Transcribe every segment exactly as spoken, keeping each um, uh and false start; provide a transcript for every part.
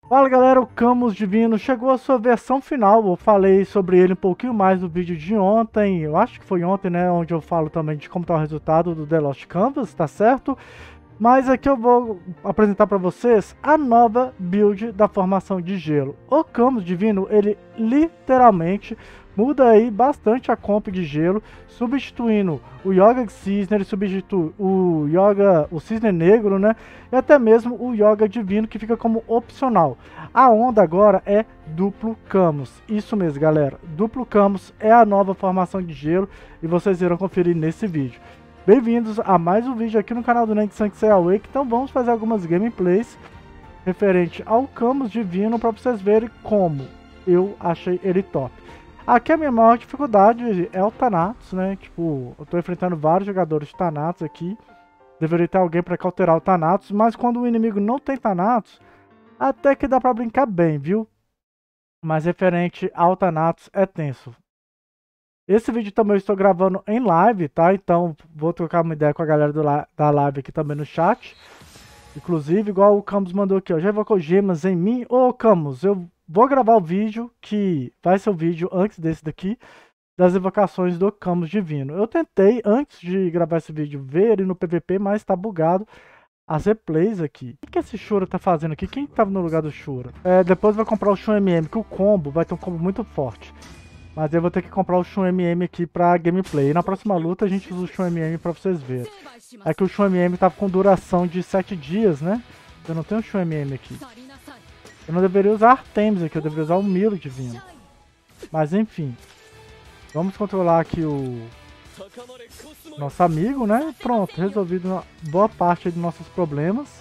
Fala galera, o Camus Divino chegou a sua versão final. Eu falei sobre ele um pouquinho mais no vídeo de ontem, eu acho que foi ontem, né? Onde eu falo também de como está o resultado do The Lost Canvas, tá certo? Mas aqui eu vou apresentar para vocês a nova build da formação de gelo. O Camus Divino, ele literalmente muda aí bastante a comp de gelo, substituindo o Yoga Cisne, ele substitui o Yoga, o Cisne Negro, né? E até mesmo o Yoga Divino, que fica como opcional. A onda agora é duplo Camus. Isso mesmo, galera. Duplo Camus é a nova formação de gelo e vocês irão conferir nesse vídeo. Bem-vindos a mais um vídeo aqui no canal do Neng Sanctuary Awake. Então vamos fazer algumas gameplays referente ao Camus Divino para vocês verem como eu achei ele top. Aqui a minha maior dificuldade é o Thanatos, né? Tipo, eu tô enfrentando vários jogadores de Thanatos aqui. Deveria ter alguém para cauterar o Thanatos, mas quando o inimigo não tem Thanatos, até que dá para brincar bem, viu? Mas referente ao Thanatos é tenso. Esse vídeo também eu estou gravando em live, tá? Então vou trocar uma ideia com a galera do la da live aqui também no chat. Inclusive, igual o Camus mandou aqui, ó. Já evocou gemas em mim? Ô Camus, eu vou gravar o vídeo, que vai ser o vídeo antes desse daqui, das evocações do Camus Divino. Eu tentei, antes de gravar esse vídeo, ver ele no P V P, mas tá bugado as replays aqui. O que esse Shura tá fazendo aqui? Quem tava no lugar do Shura? É, depois vai comprar o Shun M M, que o combo vai ter um combo muito forte. Mas eu vou ter que comprar o Shun M M aqui pra gameplay. E na próxima luta a gente usa o Shun M M pra vocês verem. É que o Shun M M tava com duração de sete dias, né? Eu não tenho o Shun M M aqui. Eu não deveria usar Artemis aqui, eu deveria usar o Milo Divino. Mas enfim. Vamos controlar aqui o nosso amigo, né? Pronto, resolvido uma boa parte dos nossos problemas.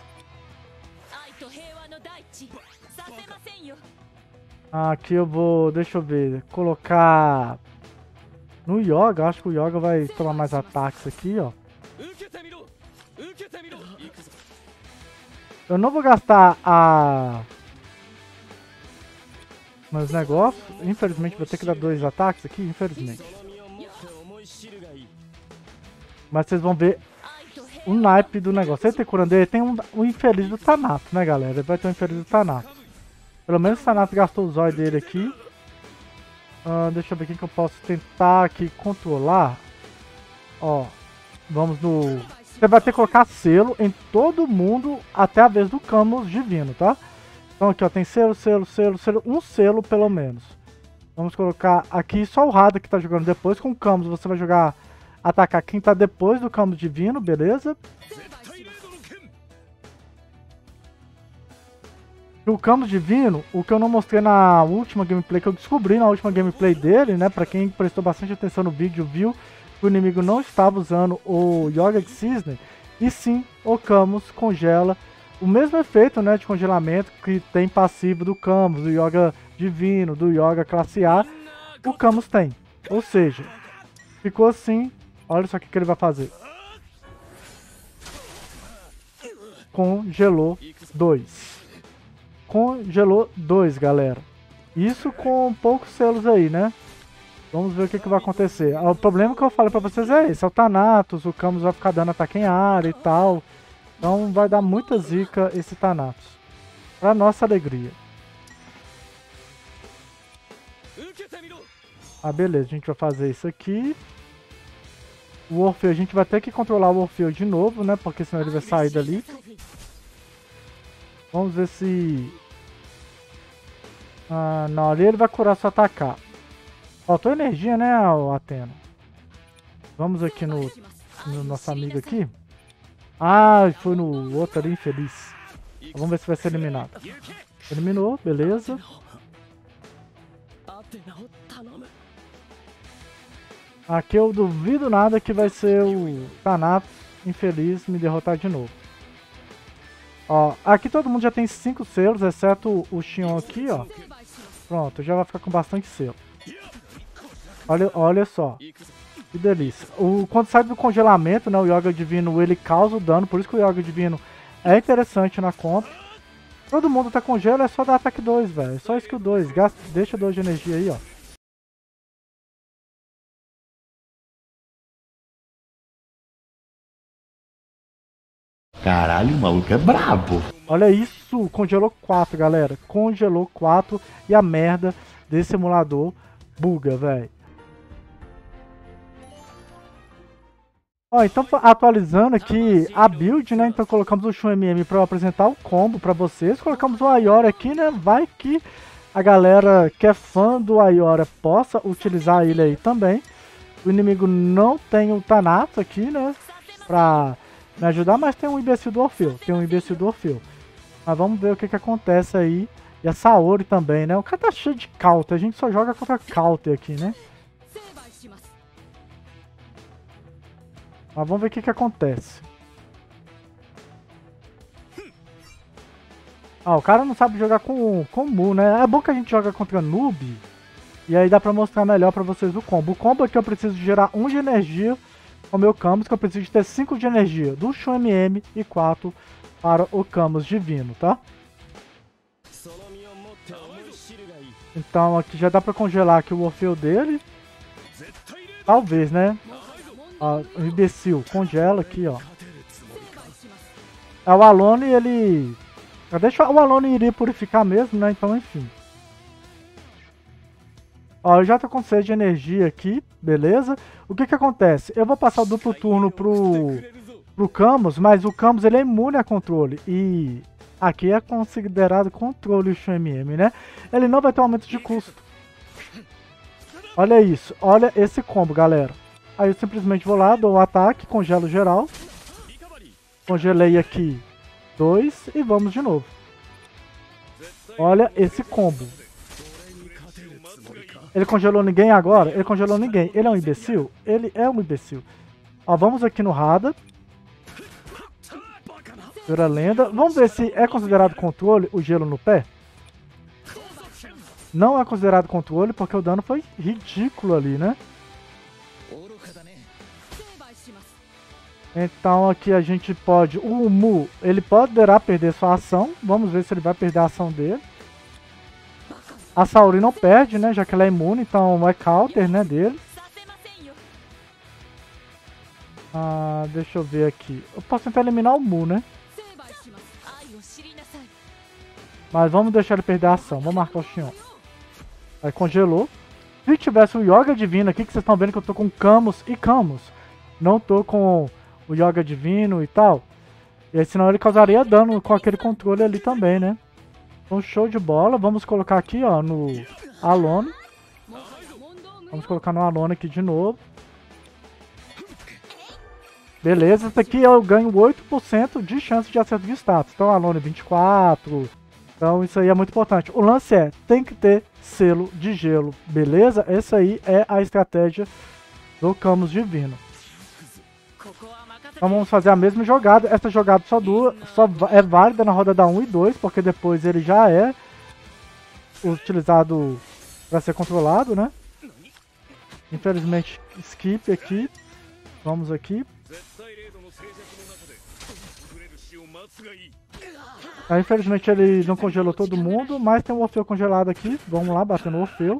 Aqui eu vou, deixa eu ver, colocar no Yoga. Acho que o Yoga vai tomar mais ataques aqui, ó. Eu não vou gastar a... meus negócios. Infelizmente vou ter que dar dois ataques aqui, infelizmente. Mas vocês vão ver o naipe do negócio. Ele tem curandeiro, tem um, um infeliz do Thanatos, né, galera? Ele vai ter um infeliz do Thanatos. Pelo menos o Thanatos gastou o zóio dele aqui. Uh, deixa eu ver quem que eu posso tentar aqui controlar. Ó, vamos no... Você vai ter que colocar selo em todo mundo até a vez do Camus Divino, tá? Então aqui, ó, tem selo, selo, selo, selo. Um selo, pelo menos. Vamos colocar aqui só o Rada que tá jogando depois. Com o Camus você vai jogar... atacar quem tá depois do Camus Divino, beleza? O Camus Divino, o que eu não mostrei na última gameplay, que eu descobri na última gameplay dele, né? Pra quem prestou bastante atenção no vídeo, viu que o inimigo não estava usando o Yoga Cisne, e sim o Camus congela. O mesmo efeito, né, de congelamento que tem passivo do Camus, do Yoga Divino, do Yoga Classe A, o Camus tem. Ou seja, ficou assim. Olha só o que, que ele vai fazer. Congelou dois. Congelou dois, galera. Isso com poucos selos aí, né? Vamos ver o que, que vai acontecer. O problema que eu falei pra vocês é esse. É o Thanatos. O Camus vai ficar dando ataque em área e tal. Então vai dar muita zica esse Thanatos. Pra nossa alegria. Ah, beleza. A gente vai fazer isso aqui. O Orfeu, a gente vai ter que controlar o Orfeu de novo, né? Porque senão ele vai sair dali. Vamos ver se... Ah, não, ali ele vai curar se atacar. Faltou energia, né, Athena? Vamos aqui no, no nosso amigo aqui. Ah, foi no outro ali, infeliz. Vamos ver se vai ser eliminado. Eliminou, beleza. Aqui eu duvido nada que vai ser o Thanatos infeliz me derrotar de novo. Ó, aqui todo mundo já tem cinco selos, exceto o Xion aqui, ó. Pronto, já vai ficar com bastante selo. Olha, olha só. Que delícia. O, quando sai do congelamento, né, o Yoga Divino, ele causa o dano, por isso que o Yoga Divino é interessante na conta. Todo mundo tá com gelo, é só dar ataque dois, velho. É só skill dois, gasta, deixa dois de energia aí, ó. Caralho, o maluco é brabo. Olha isso, congelou quatro, galera. Congelou quatro e a merda desse emulador buga, velho. Ó, então atualizando aqui a build, né? Então colocamos o Shun M M para apresentar o combo para vocês. Colocamos o Ayora aqui, né? Vai que a galera que é fã do Ayora possa utilizar ele aí também. O inimigo não tem o Thanatos aqui, né? Pra me ajudar, mas tem um imbecil do Orfeu. Tem um imbecil do Orfeu. Mas vamos ver o que que acontece aí. E a Saori também, né? O cara tá cheio de counter. A gente só joga contra counter aqui, né? Mas vamos ver o que que acontece. Ah, o cara não sabe jogar com, com Mu, né? É bom que a gente joga contra noob. E aí dá pra mostrar melhor pra vocês o combo. O combo é que eu preciso gerar um de energia com o meu Camus, que eu preciso de ter cinco de energia do Shun M M e quatro para o Camus divino, tá? Então aqui já dá pra congelar aqui o Orfeu dele. Talvez, né? Ó, o imbecil, congela aqui, ó. É, o Alone, ele... Deixa o Alone iria purificar mesmo, né? Então, enfim. Ó, eu já tô com seis de energia aqui, beleza? O que que acontece? Eu vou passar o duplo turno pro, pro Camus, mas o Camus, ele é imune a controle. E aqui é considerado controle o Shun M M, né? Ele não vai ter um aumento de custo. Olha isso, olha esse combo, galera. Aí eu simplesmente vou lá, dou o ataque, congelo geral. Congelei aqui dois e vamos de novo. Olha esse combo. Ele congelou ninguém agora? Ele congelou ninguém. Ele é um imbecil? Ele é um imbecil. Ó, vamos aqui no Rada. Pura lenda. Vamos ver se é considerado controle o gelo no pé. Não é considerado controle porque o dano foi ridículo ali, né? Então aqui a gente pode... O Mu, ele poderá perder sua ação. Vamos ver se ele vai perder a ação dele. A Saori não perde, né? Já que ela é imune, então é counter, né, dele. Ah, deixa eu ver aqui. Eu posso tentar eliminar o Mu, né? Mas vamos deixar ele perder a ação. Vamos marcar o Xion. Aí congelou. Se tivesse o Yoga Divino aqui, que vocês estão vendo que eu tô com Camus e Camus. Não tô com o Yoga Divino e tal. E aí, senão ele causaria dano com aquele controle ali também, né? Então, show de bola. Vamos colocar aqui, ó, no Alone. Vamos colocar no Alone aqui de novo. Beleza, esse aqui eu ganho oito por cento de chance de acerto de status. Então, Alone vinte e quatro. Então, isso aí é muito importante. O lance é, tem que ter selo de gelo, beleza? Essa aí é a estratégia do Camus Divino. Então vamos fazer a mesma jogada. Essa jogada só, dura, só é válida na roda da um e dois, porque depois ele já é utilizado para ser controlado, né? Infelizmente, skip aqui. Vamos aqui. Aí, infelizmente ele não congelou todo mundo, mas tem um Orfeu congelado aqui. Vamos lá, bater no Orfeu.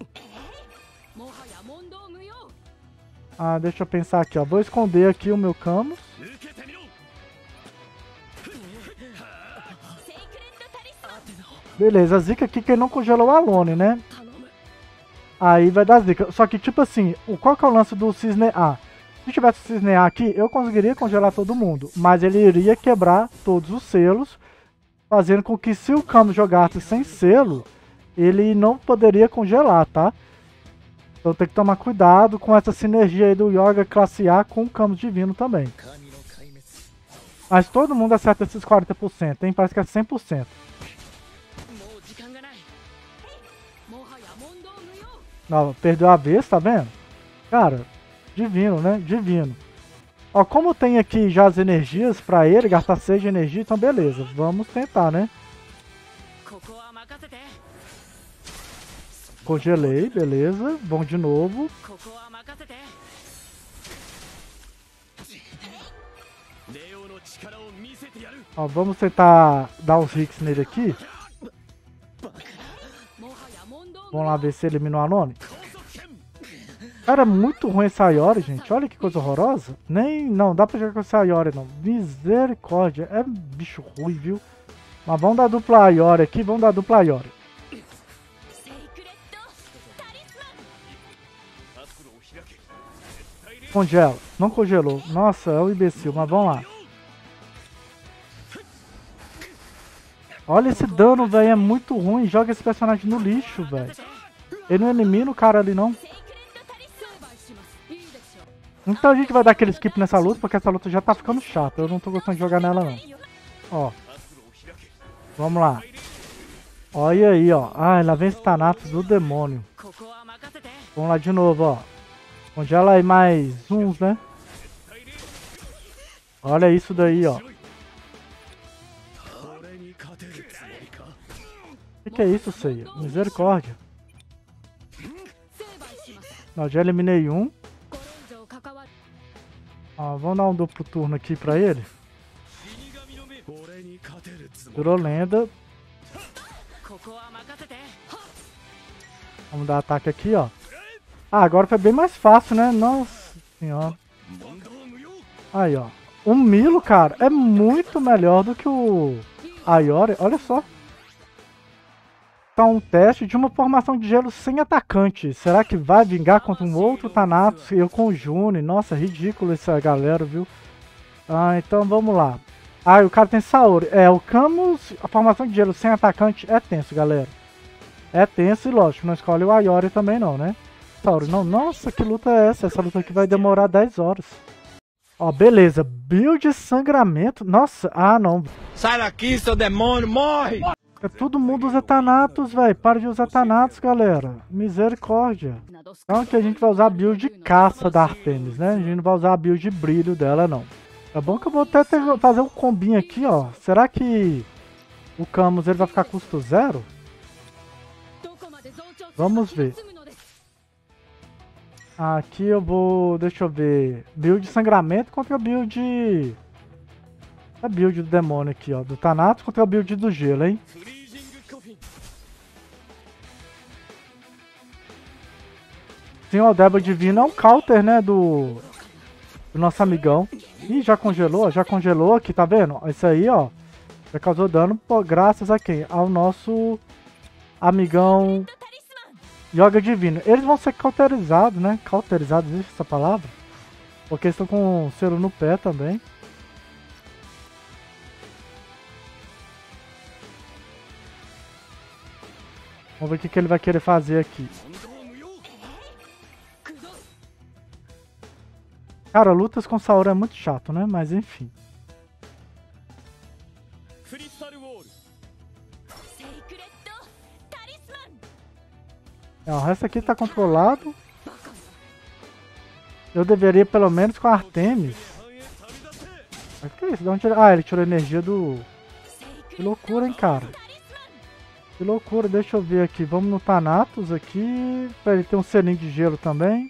Ah, deixa eu pensar aqui, ó. Vou esconder aqui o meu Camus. Beleza, a zica aqui que ele não congelou o Alone, né? Aí vai dar zica. Só que, tipo assim, o, qual que é o lance do Cisne A? Se tivesse o Cisne A aqui, eu conseguiria congelar todo mundo. Mas ele iria quebrar todos os selos, fazendo com que se o Camus jogasse sem selo, ele não poderia congelar, tá? Então tem que tomar cuidado com essa sinergia aí do Yoga classe A com o Camus Divino também. Mas todo mundo acerta esses quarenta por cento, hein? Parece que é cem por cento. Não, perdeu a vez, tá vendo? Cara, divino, né? Divino. Ó, como tem aqui já as energias pra ele, gastar seis de energia, então beleza. Vamos tentar, né? Congelei, beleza. Bom de novo. Ó, vamos tentar dar uns hits nele aqui. Vamos lá ver se eliminou a Alone. Cara, é muito ruim esse Ayori, gente. Olha que coisa horrorosa. Nem... Não, dá pra jogar com esse Ayori, não. Misericórdia. É bicho ruim, viu? Mas vamos dar dupla Ayori aqui. Vamos dar dupla Ayori. Congela. Não congelou. Nossa, é um imbecil. Mas vamos lá. Olha esse dano, velho. É muito ruim. Joga esse personagem no lixo, velho. Ele não elimina o cara ali, não. Então a gente vai dar aquele skip nessa luta, porque essa luta já tá ficando chata. Eu não tô gostando de jogar nela, não. Ó. Vamos lá. Olha aí, ó. Ah, lá vem esse Thanatos do demônio. Vamos lá de novo, ó. Congela aí mais uns, né? Olha isso daí, ó. O que, que é isso, Seiya? Misericórdia. Não, já eliminei um. Ó, vamos dar um duplo turno aqui pra ele. Durou lenda. Vamos dar ataque aqui, ó. Ah, agora foi bem mais fácil, né? Nossa senhora. Aí, ó. O Milo, cara, é muito melhor do que o Ayori. Olha só. Tá um teste de uma formação de gelo sem atacante. Será que vai vingar contra um outro Thanatos? Eu com o June. Nossa, ridículo essa galera, viu? Ah, então vamos lá. Ah, o cara tem Saori. É, o Camus, a formação de gelo sem atacante é tenso, galera. É tenso e lógico, não escolhe o Ayori também não, né? Saori, não. Nossa, que luta é essa? Essa luta aqui vai demorar dez horas. Ó, beleza. Build sangramento. Nossa, ah não. Sai daqui, seu demônio, morre! Todo mundo usa Thanatos, velho. Para de usar Thanatos, galera. Misericórdia. Então aqui a gente vai usar a build de caça da Artemis, né? A gente não vai usar a build de brilho dela, não. Tá bom que eu vou até ter, fazer um combinho aqui, ó. Será que o Camus ele vai ficar custo zero? Vamos ver. Aqui eu vou... Deixa eu ver. Build de sangramento contra a build... A build do demônio aqui, ó. Do Thanatos contra a build do gelo, hein? Sim, o Débora Divina é um counter, né? Do... do nosso amigão. Ih, já congelou, já congelou aqui, tá vendo? Isso aí, ó. Já causou dano por, graças a quem? Ao nosso amigão Yoga Divino. Eles vão ser cauterizados, né? Cauterizados, existe essa palavra? Porque eles estão com o selo no pé também. Vamos ver o que, que ele vai querer fazer aqui. Cara, lutas com Saori é muito chato, né? Mas enfim. É, o resto aqui tá controlado. Eu deveria pelo menos com a Artemis. Mas que é isso? De onde ele... Ah, ele tirou energia do... Que loucura, hein, cara. Que loucura, deixa eu ver aqui. Vamos no Thanatos aqui. Pra ele ter um selinho de gelo também.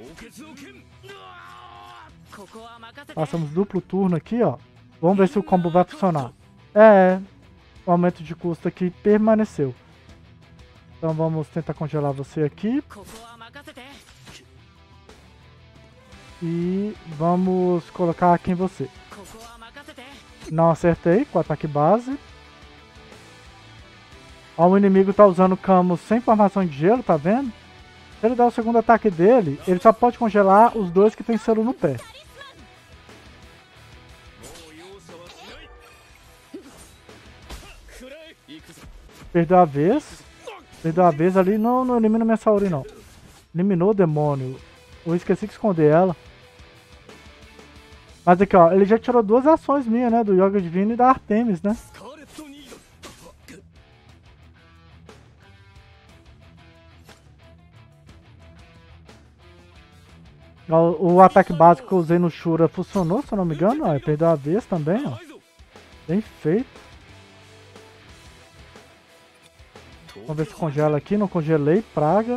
Passamos duplo turno aqui, ó. Vamos ver se o combo vai funcionar. É, o aumento de custo aqui permaneceu. Então vamos tentar congelar você aqui. E vamos colocar aqui em você. Não acertei com o ataque base. Ó, o inimigo tá usando o Camus sem formação de gelo, tá vendo? Se ele dá o segundo ataque dele, ele só pode congelar os dois que tem selo no pé. Perdeu a vez. Perdeu a vez ali. Não, não elimina minha Saori, não. Eliminou o demônio. Eu esqueci de esconder ela. Mas aqui, ó. Ele já tirou duas ações minhas, né? Do Yoga Divino e da Artemis, né? O, o ataque básico que eu usei no Shura funcionou, se eu não me engano. Ó, perdeu a vez também, ó. Bem feito. Vamos ver se congela aqui. Não congelei. Praga.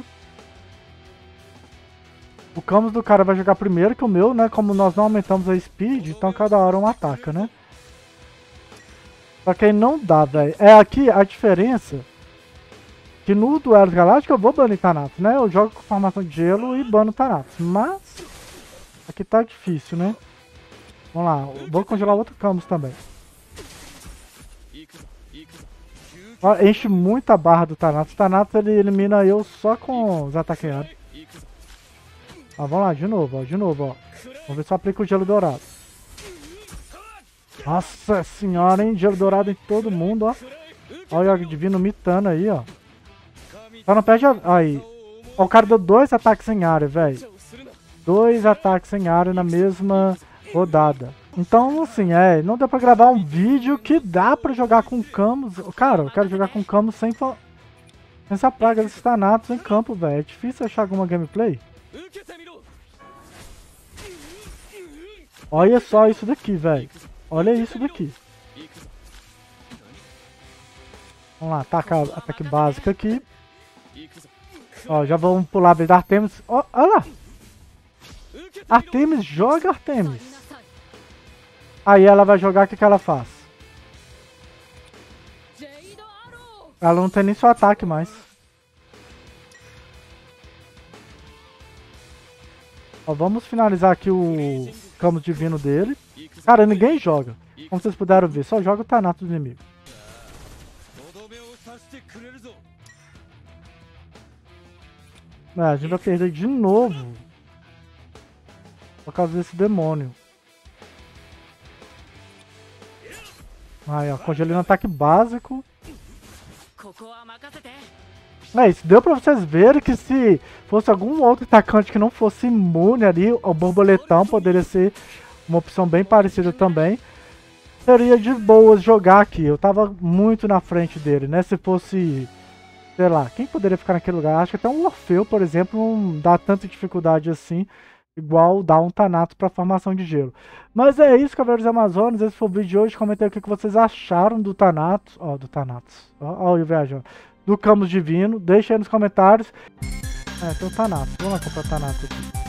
O Camus do cara vai jogar primeiro que o meu, né? Como nós não aumentamos a speed, então cada hora um ataca, né? Só que aí não dá, velho. É aqui a diferença que no Duelo Galáctico eu vou banir Thanatos, né? Eu jogo com formação de gelo e bano Thanatos. Mas aqui tá difícil, né? Vamos lá, vou congelar outro Camus também. Ó, enche muito a barra do Thanatos. O Thanatos ele elimina eu só com os ataques aéreos. Ó, vamos lá, de novo, ó, de novo, ó. Vamos ver se eu aplico o gelo dourado. Nossa senhora, hein? Gelo dourado em todo mundo, ó. Olha o Yoga Divino mitando aí, ó. Só não perde a... Aí. Ó, o cara deu dois ataques em área, velho. Dois ataques em área na mesma rodada. Então, assim, é... Não deu pra gravar um vídeo que dá pra jogar com Camus. Cara, eu quero jogar com Camus sem... Sem essa praga desses Thanatos em campo, velho. É difícil achar alguma gameplay. Olha só isso daqui, velho. Olha isso daqui. Vamos lá, ataca, ataque básico aqui. Ó, já vamos pular a vez da Artemis. Ó, olha lá. Artemis, joga Artemis. Aí ela vai jogar, o que, que ela faz? Ela não tem nem seu ataque mais. Ó, vamos finalizar aqui o Camus Divino dele. Cara, ninguém joga. Como vocês puderam ver, só joga o Thanatos do inimigo. É, a gente vai perder de novo. Por causa desse demônio. Aí, ó, congelando ataque básico. É isso, deu pra vocês verem que se fosse algum outro atacante que não fosse imune ali, o borboletão poderia ser uma opção bem parecida também. Seria de boas jogar aqui, eu tava muito na frente dele, né? Se fosse, sei lá, quem poderia ficar naquele lugar? Acho que até um Orfeu, por exemplo, não dá tanta dificuldade assim, igual dá um Thanatos para formação de gelo. Mas é isso, Cavaleiros Amazonas, esse foi o vídeo de hoje. Comentei o que vocês acharam do Thanatos, ó, do Thanatos, ó, ó eu viajando. Do Camus Divino, deixa aí nos comentários. É, tem o Thanatos. Vamos lá comprar o Thanatos aqui.